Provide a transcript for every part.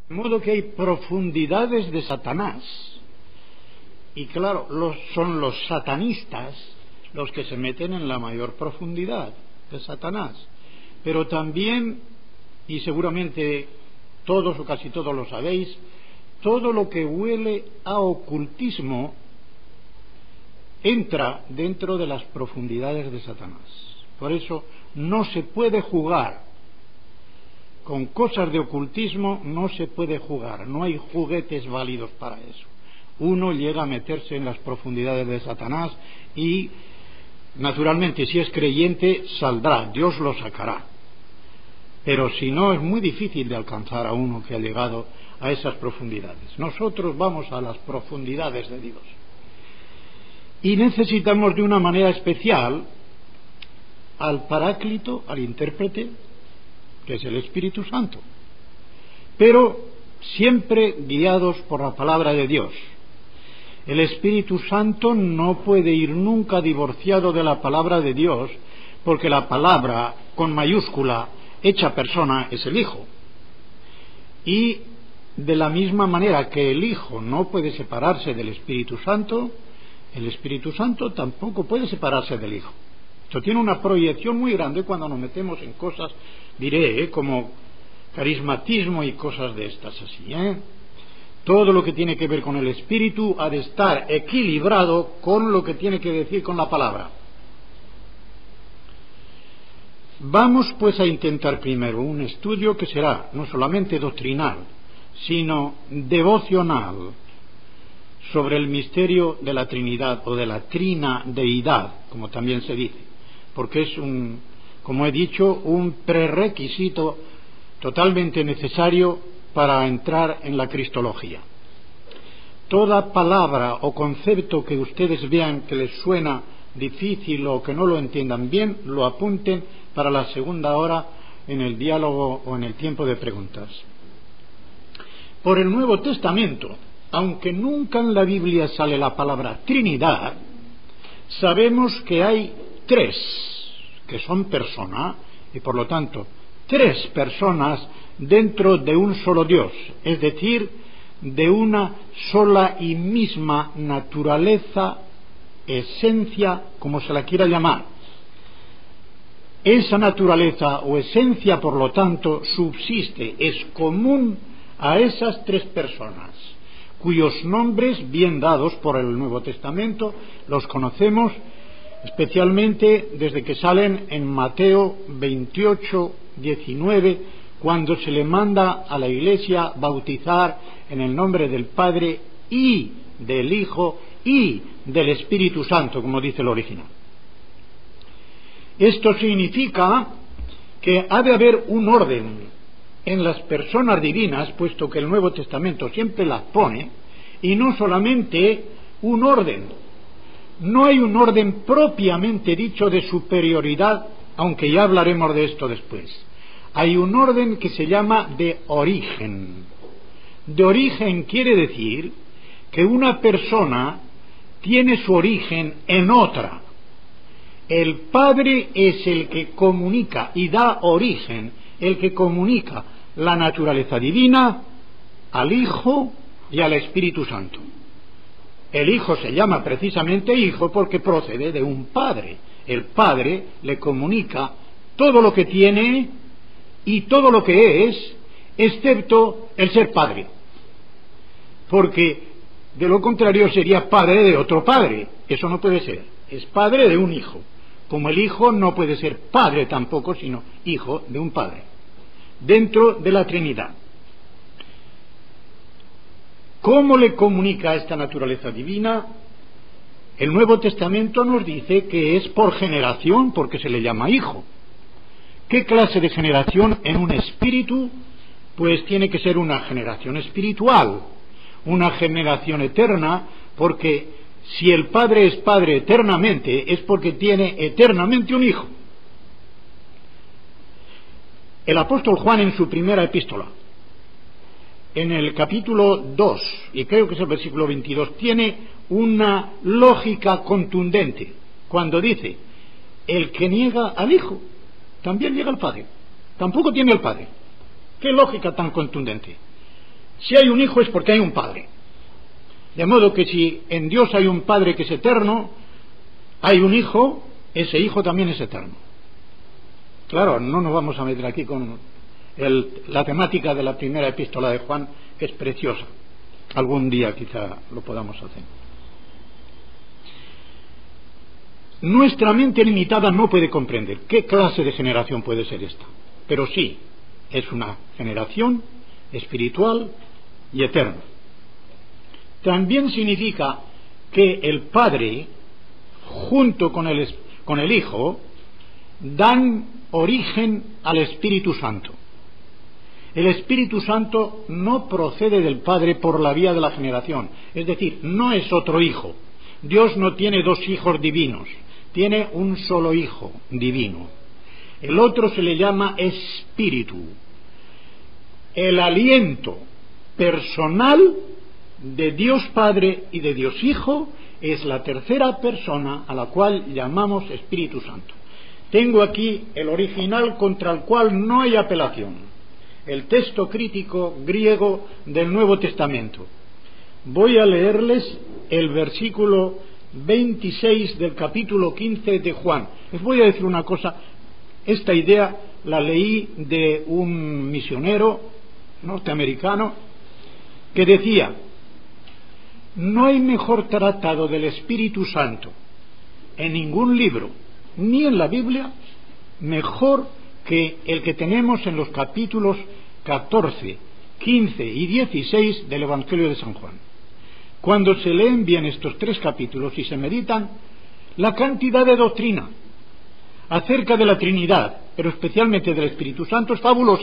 De modo que hay profundidades de Satanás. Y claro, son los satanistas los que se meten en la mayor profundidad de Satanás. Pero también, y seguramente todos o casi todos lo sabéis, todo lo que huele a ocultismo entra dentro de las profundidades de Satanás. Por eso no se puede jugar con cosas de ocultismo, no se puede jugar, no hay juguetes válidos para eso. Uno llega a meterse en las profundidades de Satanás y, naturalmente, si es creyente, saldrá, Dios lo sacará. Pero si no, es muy difícil de alcanzar a uno que ha llegado a esas profundidades. Nosotros vamos a las profundidades de Dios. Y necesitamos de una manera especial al Paráclito, al intérprete, que es el Espíritu Santo. Pero siempre guiados por la palabra de Dios. El Espíritu Santo no puede ir nunca divorciado de la palabra de Dios, porque la palabra con mayúscula hecha persona es el Hijo. Y de la misma manera que el Hijo no puede separarse del Espíritu Santo, el Espíritu Santo tampoco puede separarse del Hijo. Esto tiene una proyección muy grande cuando nos metemos en cosas, diré, como carismatismo y cosas de estas así, Todo lo que tiene que ver con el Espíritu ha de estar equilibrado con lo que tiene que decir con la palabra. Vamos pues a intentar primero un estudio que será no solamente doctrinal, sino devocional, sobre el misterio de la Trinidad o de la trinadeidad, como también se dice, porque es como he dicho, un prerequisito totalmente necesario para entrar en la cristología. Toda palabra o concepto que ustedes vean que les suena difícil o que no lo entiendan bien, lo apunten para la segunda hora en el diálogo o en el tiempo de preguntas. Por el Nuevo Testamento, aunque nunca en la Biblia sale la palabra Trinidad, sabemos que hay tres que son persona y por lo tanto tres personas dentro de un solo Dios, es decir, de una sola y misma naturaleza, esencia, como se la quiera llamar. Esa naturaleza o esencia, por lo tanto, subsiste, es común a esas tres personas, cuyos nombres, bien dados por el Nuevo Testamento, los conocemos especialmente desde que salen en Mateo 28, 19, cuando se le manda a la Iglesia bautizar en el nombre del Padre y del Hijo y del Espíritu Santo, como dice el original. Esto significa que ha de haber un orden en las personas divinas, puesto que el Nuevo Testamento siempre las pone, y no solamente un orden. No hay un orden propiamente dicho de superioridad, aunque ya hablaremos de esto después. Hay un orden que se llama de origen. De origen quiere decir que una persona tiene su origen en otra. El Padre es el que comunica y da origen, el que comunica la naturaleza divina al Hijo y al Espíritu Santo. El Hijo se llama precisamente Hijo porque procede de un Padre. El Padre le comunica todo lo que tiene y todo lo que es, excepto el ser Padre. Porque de lo contrario sería padre de otro padre. Eso no puede ser. Es padre de un hijo. Como el Hijo no puede ser padre tampoco, sino hijo de un Padre. Dentro de la Trinidad. ¿Cómo le comunica esta naturaleza divina? El Nuevo Testamento nos dice que es por generación, porque se le llama hijo. ¿Qué clase de generación en un espíritu? Pues tiene que ser una generación espiritual, una generación eterna, porque si el Padre es Padre eternamente, es porque tiene eternamente un hijo. El apóstol Juan en su primera epístola, en el capítulo 2, y creo que es el versículo 22, tiene una lógica contundente cuando dice: el que niega al Hijo también niega al Padre, tampoco tiene al Padre. ¿Qué lógica tan contundente? Si hay un hijo es porque hay un padre. De modo que si en Dios hay un padre que es eterno, hay un hijo, ese hijo también es eterno. Claro, no nos vamos a meter aquí con la temática de la primera epístola de Juan, que es preciosa. Algún día quizá lo podamos hacer. Nuestra mente limitada no puede comprender qué clase de generación puede ser esta, pero sí, es una generación espiritual y eterna. También significa que el Padre, junto con el Hijo, dan origen al Espíritu Santo. El Espíritu Santo no procede del Padre por la vía de la generación, es decir, no es otro hijo. Dios no tiene dos hijos divinos, tiene un solo hijo divino. El otro se le llama Espíritu. El aliento personal de Dios Padre y de Dios Hijo es la tercera persona a la cual llamamos Espíritu Santo. Tengo aquí el original contra el cual no hay apelación, el texto crítico griego del Nuevo Testamento. Voy a leerles el versículo 26 del capítulo 15 de Juan. Les voy a decir una cosa, esta idea la leí de un misionero norteamericano que decía: no hay mejor tratado del Espíritu Santo en ningún libro, ni en la Biblia, mejor que el que tenemos en los capítulos 14, 15 y 16 del Evangelio de San Juan. Cuando se leen bien estos tres capítulos y se meditan, la cantidad de doctrina acerca de la Trinidad, pero especialmente del Espíritu Santo, es fabulosa.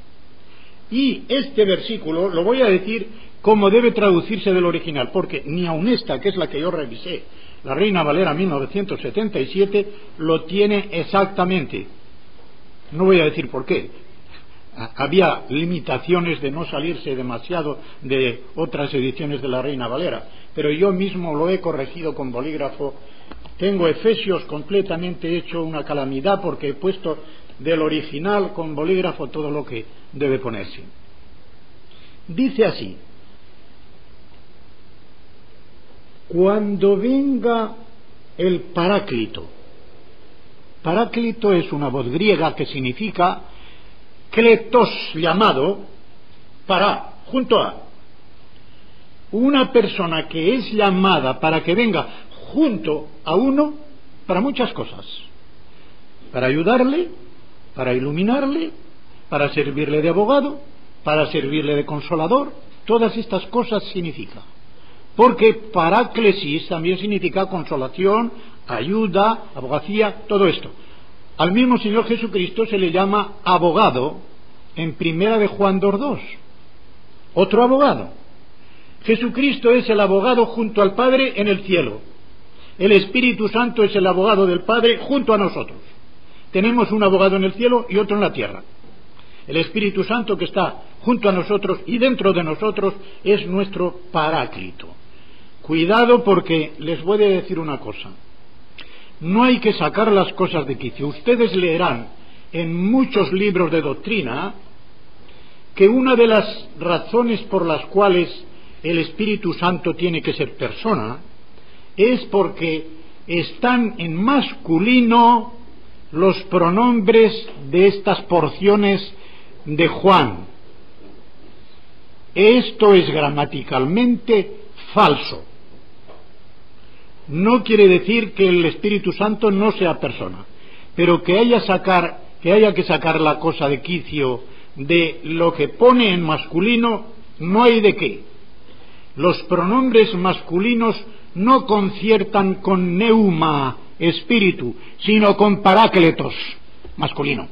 Y este versículo lo voy a decir como debe traducirse del original, porque ni aun esta, que es la que yo revisé, la Reina Valera 1977, lo tiene exactamente. No voy a decir por qué. Había limitaciones de no salirse demasiado de otras ediciones de la Reina Valera, pero yo mismo lo he corregido con bolígrafo. Tengo Efesios completamente hecho una calamidad porque he puesto del original con bolígrafo todo lo que debe ponerse. Dice así: cuando venga el Paráclito. Paráclito es una voz griega que significa kletos, llamado para, junto a. Una persona que es llamada para que venga junto a uno para muchas cosas. Para ayudarle, para iluminarle, para servirle de abogado, para servirle de consolador. Todas estas cosas significa. Porque paráclesis también significa consolación, ayuda, abogacía, todo esto. Al mismo Señor Jesucristo se le llama abogado en Primera de Juan 2:2. Otro abogado. Jesucristo es el abogado junto al Padre en el cielo. El Espíritu Santo es el abogado del Padre junto a nosotros. Tenemos un abogado en el cielo y otro en la tierra. El Espíritu Santo, que está junto a nosotros y dentro de nosotros, es nuestro Paráclito. Cuidado, porque les voy a decir una cosa. No hay que sacar las cosas de quicio. Ustedes leerán en muchos libros de doctrina que una de las razones por las cuales el Espíritu Santo tiene que ser persona es porque están en masculino los pronombres de estas porciones de Juan. Esto es gramaticalmente falso. No quiere decir que el Espíritu Santo no sea persona, pero que haya que sacar la cosa de quicio de lo que pone en masculino, no hay de qué. Los pronombres masculinos no conciertan con neuma, espíritu, sino con parácletos, masculino.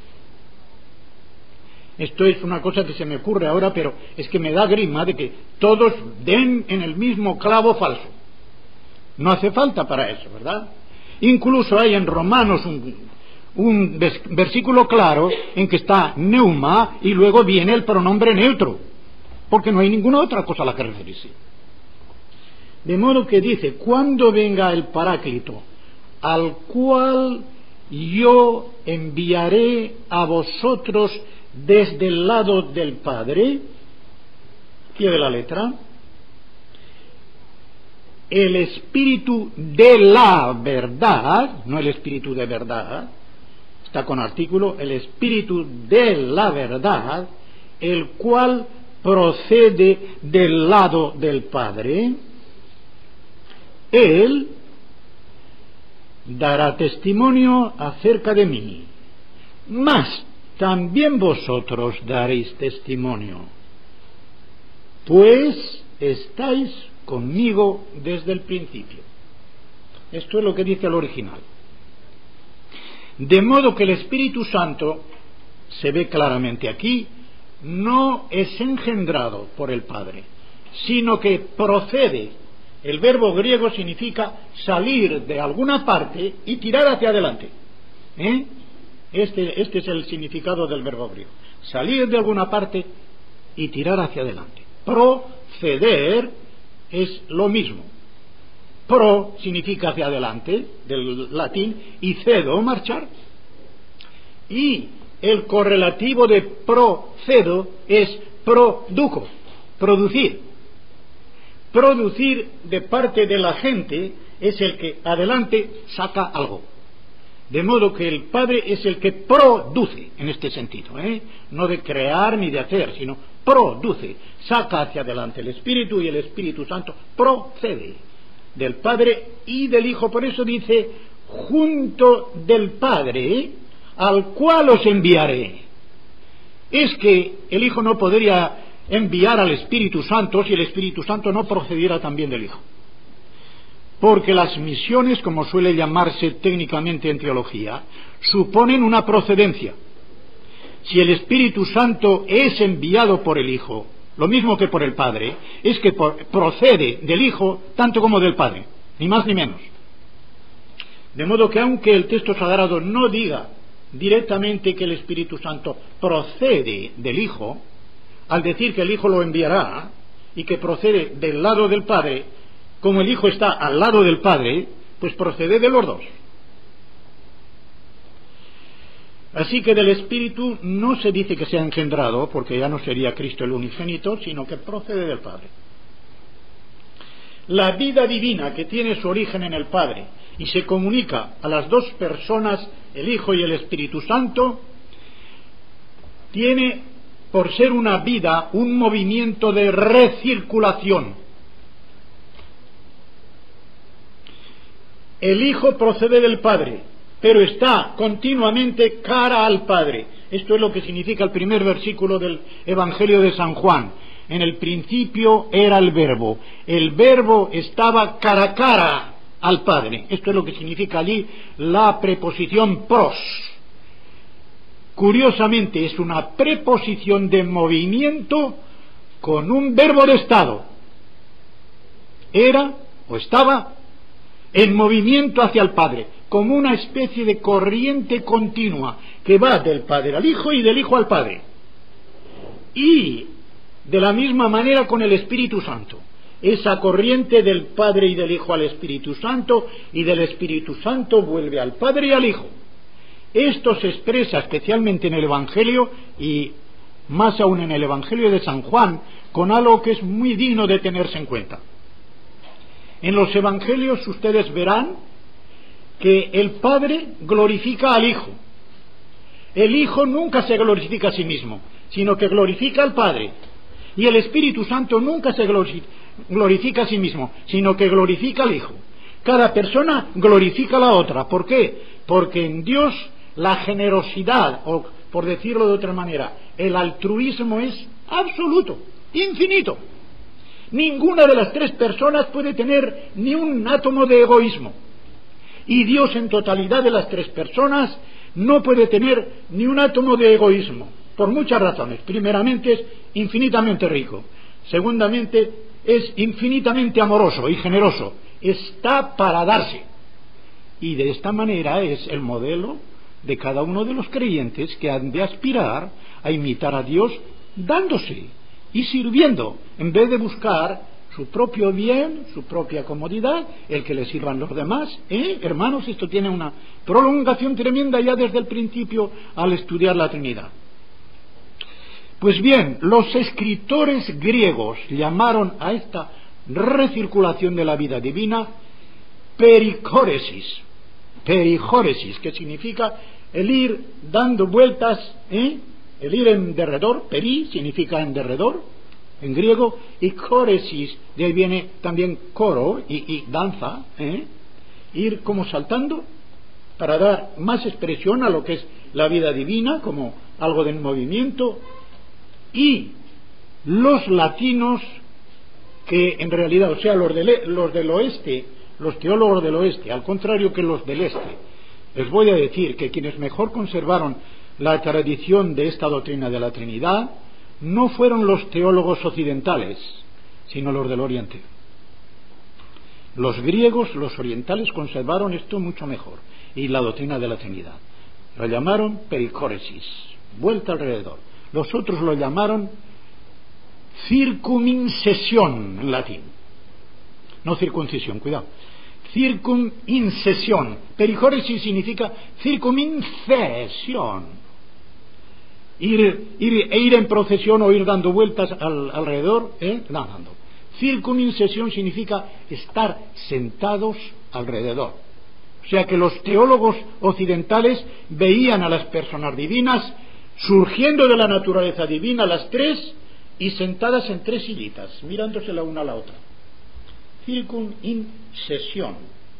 Esto es una cosa que se me ocurre ahora, pero es que me da grima de que todos den en el mismo clavo falso. No hace falta para eso, ¿verdad? Incluso hay en Romanos un versículo claro en que está neuma y luego viene el pronombre neutro, porque no hay ninguna otra cosa a la que referirse. De modo que dice: cuando venga el Paráclito, al cual yo enviaré a vosotros desde el lado del Padre, pie de la letra, el espíritu de la verdad, no el espíritu de verdad, está con artículo, el espíritu de la verdad, el cual procede del lado del Padre, Él dará testimonio acerca de mí, mas también vosotros daréis testimonio, pues estáis conmigo desde el principio. Esto es lo que dice el original. De modo que el Espíritu Santo, se ve claramente aquí, no es engendrado por el Padre, sino que procede. El verbo griego significa salir de alguna parte y tirar hacia adelante. Este es el significado del verbo griego. Salir de alguna parte y tirar hacia adelante. Proceder es lo mismo. Pro significa hacia adelante, del latín, y cedo, marchar. Y el correlativo de procedo es produco, producir. Producir de parte de la gente es el que adelante saca algo. De modo que el Padre es el que produce, en este sentido, no de crear ni de hacer, sino produce, saca hacia adelante el Espíritu, y el Espíritu Santo procede del Padre y del Hijo. Por eso dice, junto del Padre, al cual os enviaré. Es que el Hijo no podría enviar al Espíritu Santo si el Espíritu Santo no procediera también del Hijo. Porque las misiones, como suele llamarse técnicamente en teología, suponen una procedencia. Si el Espíritu Santo es enviado por el Hijo, lo mismo que por el Padre, es que procede del Hijo tanto como del Padre, ni más ni menos. De modo que aunque el texto sagrado no diga directamente que el Espíritu Santo procede del Hijo, al decir que el Hijo lo enviará y que procede del lado del Padre, como el Hijo está al lado del Padre, pues procede de los dos. Así que del Espíritu no se dice que sea engendrado, porque ya no sería Cristo el unigénito, sino que procede del Padre. La vida divina, que tiene su origen en el Padre y se comunica a las dos personas, el Hijo y el Espíritu Santo, tiene, por ser una vida, un movimiento de recirculación. El Hijo procede del Padre, pero está continuamente cara al Padre. Esto es lo que significa el primer versículo del Evangelio de San Juan. En el principio era el Verbo estaba cara a cara al Padre. Esto es lo que significa allí la preposición pros. Curiosamente es una preposición de movimiento con un verbo de estado. Era o estaba en movimiento hacia el Padre, como una especie de corriente continua que va del Padre al Hijo y del Hijo al Padre. Y de la misma manera con el Espíritu Santo, esa corriente del Padre y del Hijo al Espíritu Santo, y del Espíritu Santo vuelve al Padre y al Hijo. Esto se expresa especialmente en el Evangelio, y más aún en el Evangelio de San Juan, con algo que es muy digno de tenerse en cuenta. En los Evangelios ustedes verán que el Padre glorifica al Hijo. El Hijo nunca se glorifica a sí mismo, sino que glorifica al Padre. Y el Espíritu Santo nunca se glorifica a sí mismo, sino que glorifica al Hijo. Cada persona glorifica a la otra. ¿Por qué? Porque en Dios la generosidad, o por decirlo de otra manera, el altruismo es absoluto, infinito. Ninguna de las tres personas puede tener ni un átomo de egoísmo. Y Dios, en totalidad de las tres personas, no puede tener ni un átomo de egoísmo, por muchas razones. Primeramente, es infinitamente rico. Segundamente, es infinitamente amoroso y generoso. Está para darse. Y de esta manera es el modelo de cada uno de los creyentes, que han de aspirar a imitar a Dios dándose y sirviendo, en vez de buscar su propio bien, su propia comodidad, el que le sirvan los demás. Hermanos, esto tiene una prolongación tremenda ya desde el principio al estudiar la Trinidad. Pues bien, los escritores griegos llamaron a esta recirculación de la vida divina pericóresis, que significa el ir dando vueltas, el ir en derredor. Peri significa en derredor en griego, y córesis, de ahí viene también coro y danza, ir como saltando para dar más expresión a lo que es la vida divina, como algo de movimiento. Y los latinos, que en realidad, o sea, los del oeste, los teólogos del oeste, al contrario que los del este, les voy a decir que quienes mejor conservaron la tradición de esta doctrina de la Trinidad no fueron los teólogos occidentales, sino los del Oriente. Los griegos, los orientales, conservaron esto mucho mejor, y la doctrina de la Trinidad. Lo llamaron pericóresis, vuelta alrededor. Los otros lo llamaron circumincesión en latín. No circuncisión, cuidado. Circumincesión. Pericóresis significa circumincesión. Ir en procesión o ir dando vueltas alrededor, dando. Circumincesión significa estar sentados alrededor. O sea que los teólogos occidentales veían a las personas divinas surgiendo de la naturaleza divina, las tres, y sentadas en tres sillitas, mirándose la una a la otra. Circumincesión.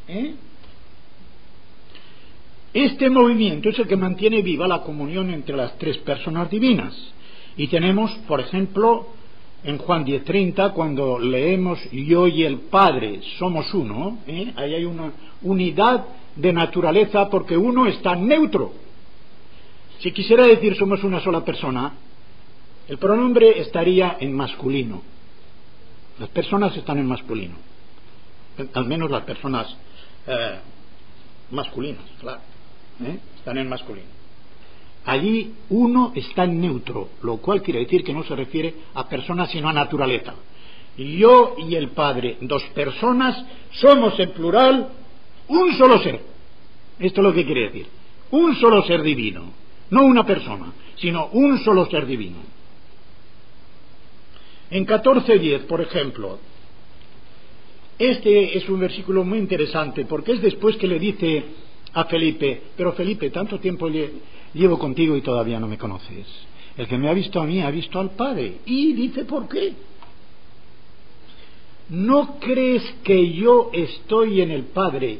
Este movimiento es el que mantiene viva la comunión entre las tres personas divinas. Y tenemos, por ejemplo, en Juan 10:30, cuando leemos yo y el Padre somos uno, ahí hay una unidad de naturaleza, porque uno está neutro. Si quisiera decir somos una sola persona, el pronombre estaría en masculino. Las personas están en masculino, al menos las personas masculinas, claro, están en masculino. Allí uno está en neutro, lo cual quiere decir que no se refiere a personas sino a naturaleza. Yo y el Padre, dos personas, somos en plural un solo ser. Esto es lo que quiere decir, un solo ser divino, no una persona, sino un solo ser divino. En 14:10, por ejemplo, este es un versículo muy interesante, porque es después que le dice a Felipe: pero Felipe, tanto tiempo llevo contigo y todavía no me conoces. El que me ha visto a mí ha visto al Padre. Y dice: ¿por qué? ¿No crees que yo estoy en el Padre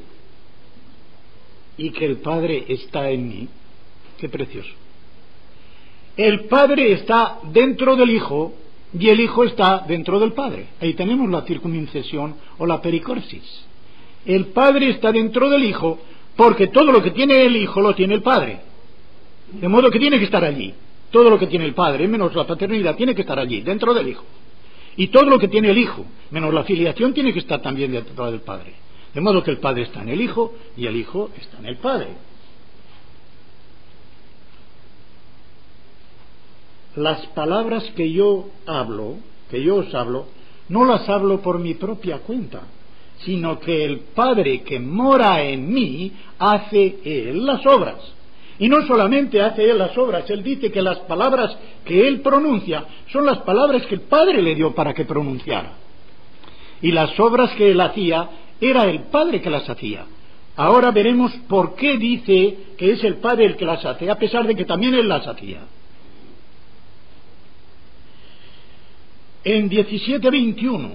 y que el Padre está en mí? Qué precioso. El Padre está dentro del Hijo y el Hijo está dentro del Padre. Ahí tenemos la circuncisión o la pericorsis. El Padre está dentro del Hijo, porque todo lo que tiene el Hijo lo tiene el Padre. De modo que tiene que estar allí. Todo lo que tiene el Padre, menos la paternidad, tiene que estar allí, dentro del Hijo. Y todo lo que tiene el Hijo, menos la filiación, tiene que estar también dentro del Padre. De modo que el Padre está en el Hijo y el Hijo está en el Padre. Las palabras que yo os hablo, no las hablo por mi propia cuenta, sino que el Padre que mora en mí hace Él las obras. Y no solamente hace Él las obras, Él dice que las palabras que Él pronuncia son las palabras que el Padre le dio para que pronunciara. Y las obras que Él hacía, era el Padre que las hacía. Ahora veremos por qué dice que es el Padre el que las hace, a pesar de que también Él las hacía. En 17:21,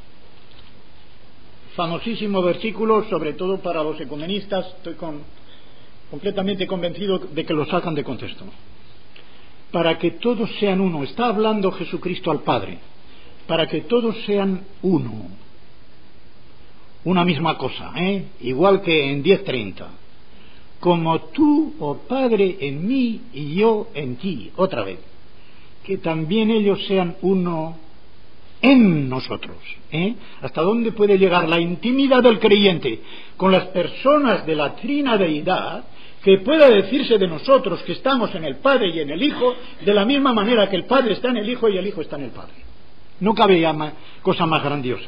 famosísimo versículo, sobre todo para los ecumenistas, estoy completamente convencido de que lo sacan de contexto. Para que todos sean uno, está hablando Jesucristo al Padre, para que todos sean uno, una misma cosa, igual que en 10:30, como tú, oh Padre, en mí y yo en ti, otra vez, que también ellos sean uno en nosotros. ¿Hasta dónde puede llegar la intimidad del creyente con las personas de la trinadeidad, que pueda decirse de nosotros que estamos en el Padre y en el Hijo, de la misma manera que el Padre está en el Hijo y el Hijo está en el Padre? No cabe ya cosa más grandiosa.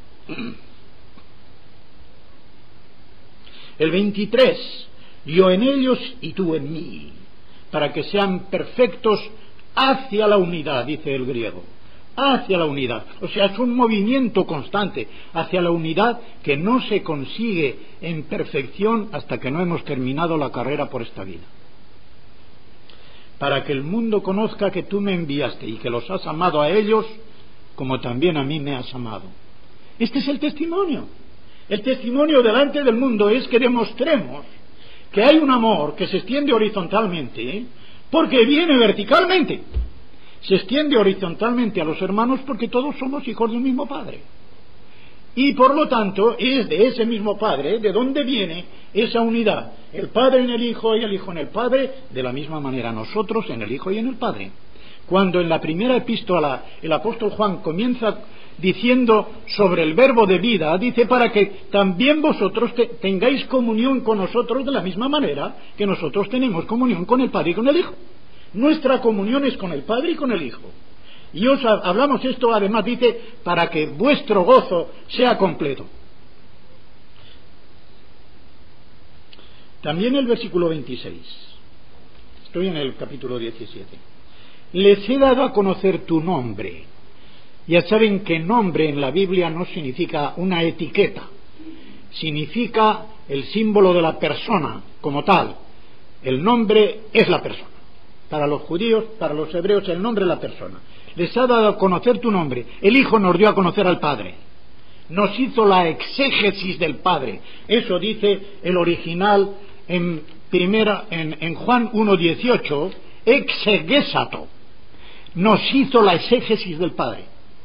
El 23, yo en ellos y tú en mí, para que sean perfectos hacia la unidad, dice el griego, hacia la unidad. O sea, es un movimiento constante hacia la unidad que no se consigue en perfección hasta que no hemos terminado la carrera por esta vida. Para que el mundo conozca que tú me enviaste y que los has amado a ellos como también a mí me has amado. Este es el testimonio. El testimonio delante del mundo es que demostremos que hay un amor que se extiende horizontalmente, porque viene verticalmente. Se extiende horizontalmente a los hermanos porque todos somos hijos de un mismo Padre. Y por lo tanto es de ese mismo Padre de donde viene esa unidad. El Padre en el Hijo y el Hijo en el Padre, de la misma manera nosotros en el Hijo y en el Padre. Cuando en la primera epístola el apóstol Juan comienza diciendo sobre el verbo de vida, dice para que también vosotros tengáis comunión con nosotros de la misma manera que nosotros tenemos comunión con el Padre y con el Hijo. Nuestra comunión es con el Padre y con el Hijo. Y os hablamos esto, además dice, para que vuestro gozo sea completo. También el versículo 26. Estoy en el capítulo 17. Les he dado a conocer tu nombre. Ya saben que nombre en la Biblia no significa una etiqueta. Significa el símbolo de la persona como tal. El nombre es la persona. Para los judíos, para los hebreos, el nombre es la persona. Les ha dado a conocer tu nombre. El Hijo nos dio a conocer al Padre. Nos hizo la exégesis del Padre. Eso dice el original en Juan 1:18, exegesato. Nos hizo la exégesis del Padre.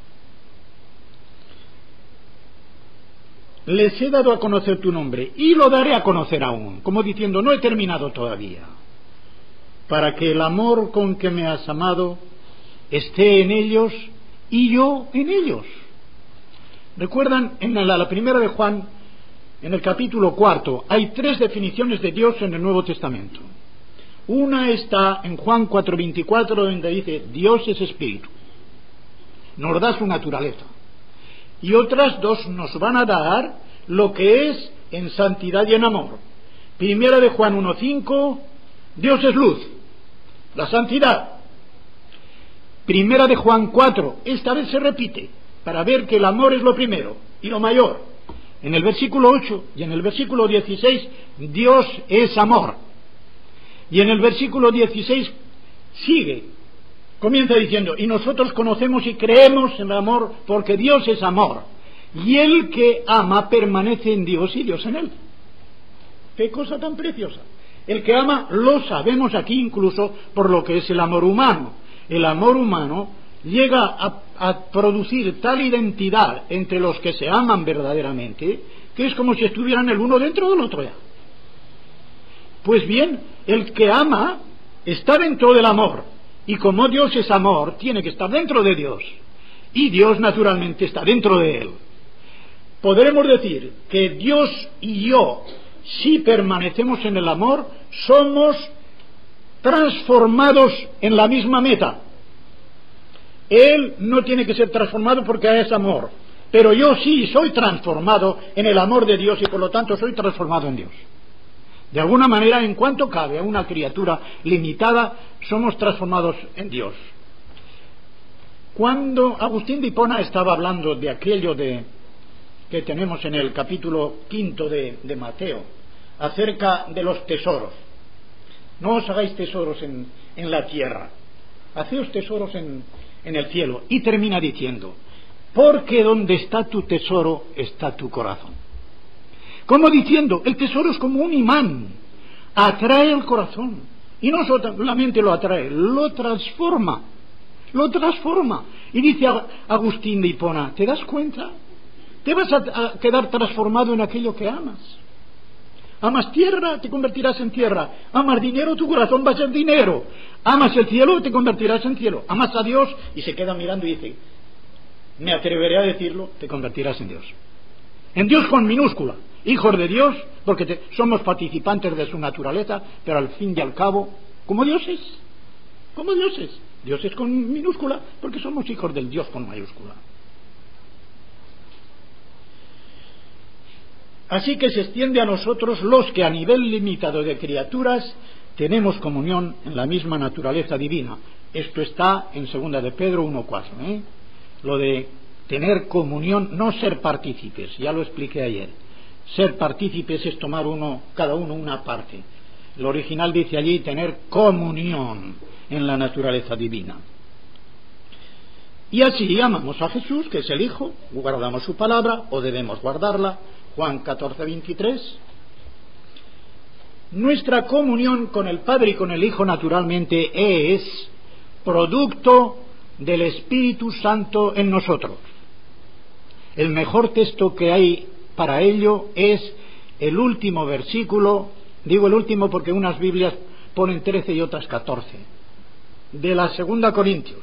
Les he dado a conocer tu nombre y lo daré a conocer aún, como diciendo, no he terminado todavía, para que el amor con que me has amado esté en ellos y yo en ellos. ¿Recuerdan? En la primera de Juan, en el capítulo 4, hay 3 definiciones de Dios en el Nuevo Testamento. Una está en Juan 4:24, donde dice, Dios es espíritu. Nos da su naturaleza. Y otras 2 nos van a dar lo que es en santidad y en amor. Primera de Juan 1:5, Dios es luz, la santidad. Primera de Juan 4, esta vez se repite, para ver que el amor es lo primero y lo mayor. En el versículo 8 y en el versículo 16, Dios es amor. Y en el versículo 16 sigue, comienza diciendo, y nosotros conocemos y creemos en el amor porque Dios es amor. Y el que ama permanece en Dios y Dios en él. ¡Qué cosa tan preciosa! El que ama lo sabemos aquí incluso por lo que es el amor humano. El amor humano llega a producir tal identidad entre los que se aman verdaderamente que es como si estuvieran el uno dentro del otro ya. Pues bien, el que ama está dentro del amor, y como Dios es amor, tiene que estar dentro de Dios, y Dios naturalmente está dentro de él. Podremos decir que Dios y yo, si permanecemos en el amor, somos transformados en la misma meta. Él no tiene que ser transformado porque es amor, pero yo sí soy transformado en el amor de Dios y por lo tanto soy transformado en Dios. De alguna manera, en cuanto cabe a una criatura limitada, somos transformados en Dios. Cuando Agustín de Hipona estaba hablando de aquello que tenemos en el capítulo 5 de Mateo, acerca de los tesoros, no os hagáis tesoros en la tierra, haceos tesoros en el cielo, y termina diciendo, porque donde está tu tesoro está tu corazón. Como diciendo, el tesoro es como un imán, atrae el corazón, y no solamente lo atrae, lo transforma. Y dice Agustín de Hipona, ¿te das cuenta? Te vas a quedar transformado en aquello que amas. Amas tierra, te convertirás en tierra. Amas dinero, tu corazón va a ser dinero. Amas el cielo, te convertirás en cielo. Amas a Dios, y se queda mirando y dice, me atreveré a decirlo, te convertirás en Dios. En Dios con minúscula, hijos de Dios, porque somos participantes de su naturaleza, pero al fin y al cabo, como dioses. Dios es con minúscula, porque somos hijos del Dios con mayúscula. Así que se extiende a nosotros los que a nivel limitado de criaturas tenemos comunión en la misma naturaleza divina. Esto está en 2 de Pedro 1:4, lo de tener comunión, no ser partícipes, ya lo expliqué ayer. Ser partícipes es tomar cada uno una parte. El original dice allí tener comunión en la naturaleza divina. Y así amamos a Jesús, que es el Hijo, guardamos su palabra, o debemos guardarla. Juan 14:23. Nuestra comunión con el Padre y con el Hijo naturalmente es producto del Espíritu Santo en nosotros. El mejor texto que hay para ello es el último versículo, digo el último porque unas Biblias ponen 13 y otras 14, de la 2 Corintios.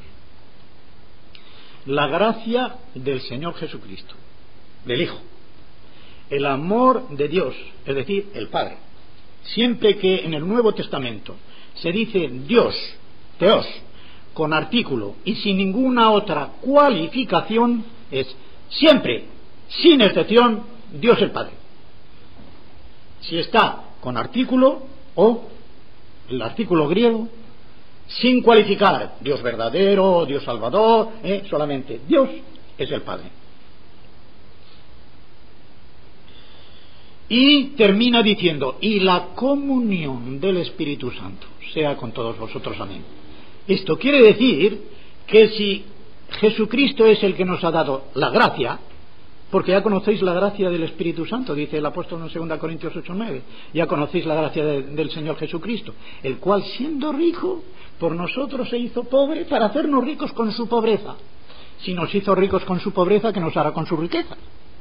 La gracia del Señor Jesucristo, del Hijo, el amor de Dios, es decir, el Padre. Siempre que en el Nuevo Testamento se dice Dios, Theos, con artículo y sin ninguna otra cualificación, es siempre, sin excepción, Dios el Padre. Si está con artículo o el artículo griego, sin cualificar, Dios verdadero, Dios salvador, solamente Dios es el Padre. Y termina diciendo, y la comunión del Espíritu Santo sea con todos vosotros, amén. Esto quiere decir que si Jesucristo es el que nos ha dado la gracia, porque ya conocéis la gracia del Espíritu Santo, dice el apóstol en 2 Corintios 8:9, ya conocéis la gracia del Señor Jesucristo, el cual siendo rico, por nosotros se hizo pobre para hacernos ricos con su pobreza. Si nos hizo ricos con su pobreza, ¿qué nos hará con su riqueza?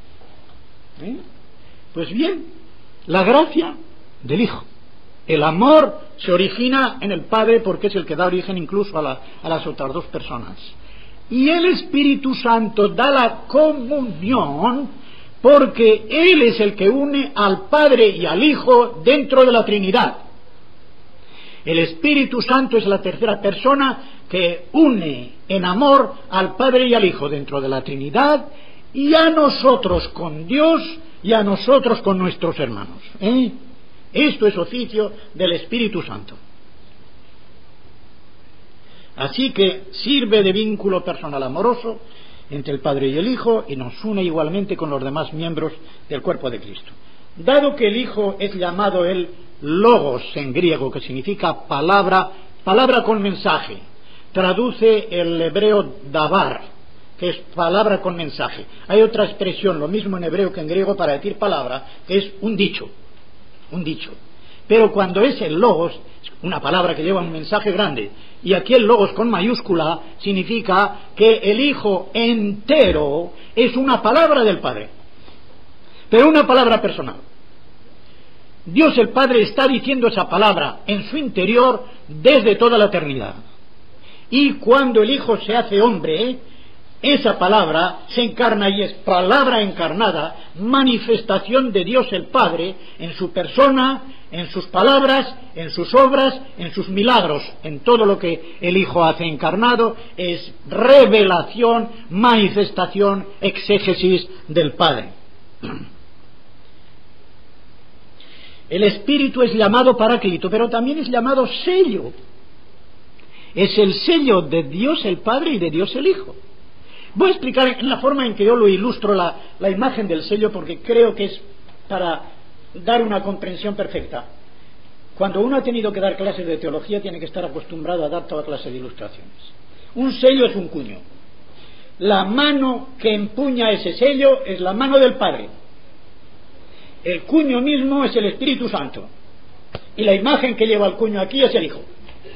Pues bien, la gracia del Hijo. El amor se origina en el Padre porque es el que da origen incluso a las otras dos personas. Y el Espíritu Santo da la comunión porque Él es el que une al Padre y al Hijo dentro de la Trinidad. El Espíritu Santo es la tercera persona que une en amor al Padre y al Hijo dentro de la Trinidad, y a nosotros con Dios y a nosotros con nuestros hermanos. Esto es oficio del Espíritu Santo. Así que sirve de vínculo personal amoroso entre el Padre y el Hijo y nos une igualmente con los demás miembros del cuerpo de Cristo. Dado que el Hijo es llamado el Logos en griego, que significa palabra con mensaje, traduce el hebreo davar, que es palabra con mensaje. Hay otra expresión, lo mismo en hebreo que en griego, para decir palabra, que es un dicho. Pero cuando es el Logos, una palabra que lleva un mensaje grande, y aquí el Logos con mayúscula significa que el Hijo entero es una palabra del Padre, pero una palabra personal. Dios el Padre está diciendo esa palabra en su interior desde toda la eternidad. Y cuando el Hijo se hace hombre, esa palabra se encarna y es palabra encarnada, manifestación de Dios el Padre en su persona, en sus palabras, en sus obras, en sus milagros, en todo lo que el Hijo hace encarnado, es revelación, manifestación, exégesis del Padre. El Espíritu es llamado Paráclito, pero también es llamado sello. Es el sello de Dios el Padre y de Dios el Hijo. Voy a explicar en la forma en que yo lo ilustro la imagen del sello, porque creo que es para dar una comprensión perfecta. Cuando uno ha tenido que dar clases de teología, tiene que estar acostumbrado a dar toda clase de ilustraciones. Un sello es un cuño. La mano que empuña ese sello es la mano del Padre. El cuño mismo es el Espíritu Santo. Y la imagen que lleva el cuño aquí es el Hijo.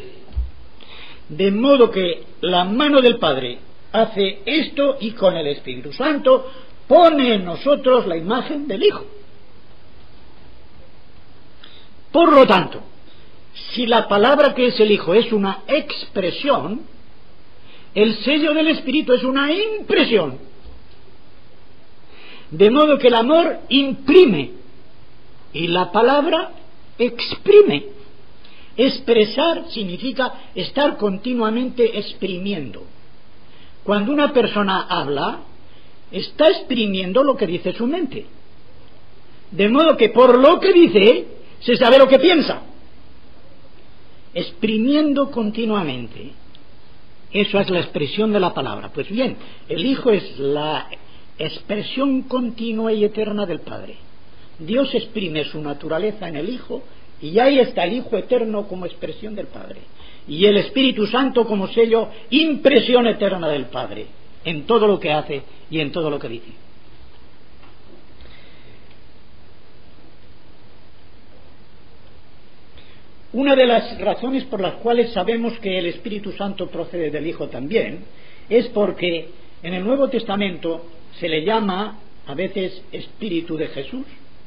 De modo que la mano del Padre hace esto y con el Espíritu Santo pone en nosotros la imagen del Hijo. Por lo tanto, si la palabra que es el Hijo es una expresión, el sello del Espíritu es una impresión. De modo que el amor imprime y la palabra exprime. Expresar significa estar continuamente exprimiendo. Cuando una persona habla, está exprimiendo lo que dice su mente. De modo que por lo que dice, se sabe lo que piensa. Exprimiendo continuamente. Eso es la expresión de la palabra. Pues bien, el Hijo es la expresión continua y eterna del Padre. Dios exprime su naturaleza en el Hijo, y ahí está el Hijo eterno como expresión del Padre, y el Espíritu Santo como sello, impresión eterna del Padre, en todo lo que hace y en todo lo que dice. Una de las razones por las cuales sabemos que el Espíritu Santo procede del Hijo también es porque en el Nuevo Testamento se le llama a veces Espíritu de Jesús.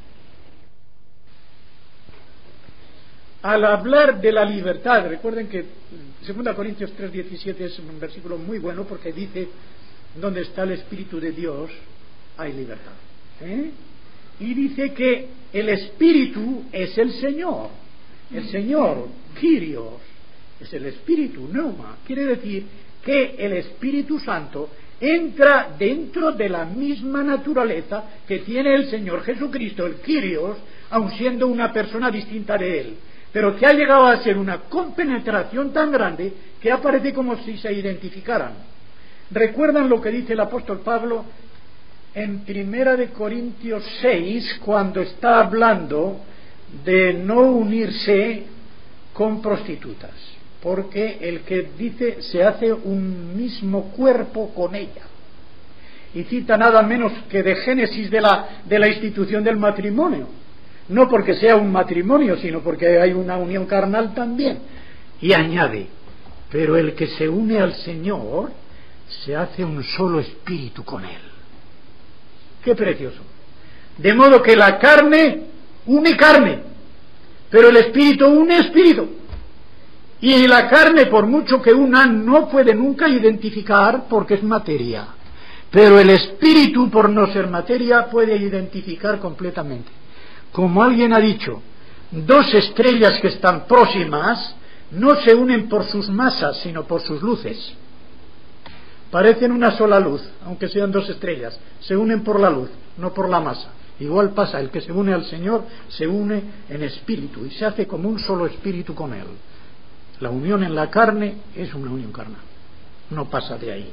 Al hablar de la libertad, recuerden que 2 Corintios 3:17 es un versículo muy bueno porque dice: donde está el Espíritu de Dios hay libertad. Y dice que el Espíritu es el Señor. El Señor, Kyrios, es el Espíritu, Pneuma. Quiere decir que el Espíritu Santo entra dentro de la misma naturaleza que tiene el Señor Jesucristo, el Kyrios, aun siendo una persona distinta de Él, pero que ha llegado a ser una compenetración tan grande que aparece como si se identificaran. ¿Recuerdan lo que dice el apóstol Pablo en 1 Corintios 6, cuando está hablando de no unirse con prostitutas? Porque el que dice se hace un mismo cuerpo con ella, y cita nada menos que de Génesis de la institución del matrimonio, no porque sea un matrimonio, sino porque hay una unión carnal también, y añade: pero el que se une al Señor se hace un solo espíritu con Él. ¡Qué precioso! De modo que la carne une carne, pero el espíritu une espíritu. Y la carne, por mucho que una, no puede nunca identificar porque es materia, pero el espíritu, por no ser materia, puede identificar completamente. Como alguien ha dicho, dos estrellas que están próximas no se unen por sus masas, sino por sus luces. Parecen una sola luz, aunque sean dos estrellas, se unen por la luz, no por la masa. Igual pasa, el que se une al Señor se une en espíritu y se hace como un solo espíritu con Él. La unión en la carne es una unión carnal, no pasa de ahí.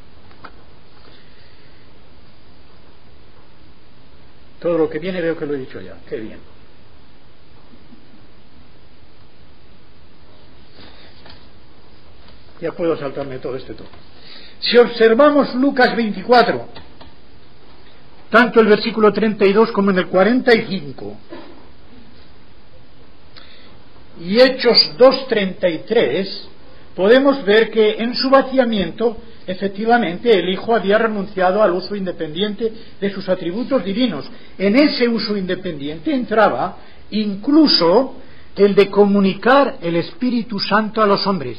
Todo lo que viene veo que lo he dicho ya, qué bien. Ya puedo saltarme todo este toque. Si observamos Lucas 24, tanto el versículo 32 como en el 45, y Hechos 2:33, podemos ver que en su vaciamiento, efectivamente, el Hijo había renunciado al uso independiente de sus atributos divinos. En ese uso independiente entraba incluso el de comunicar el Espíritu Santo a los hombres.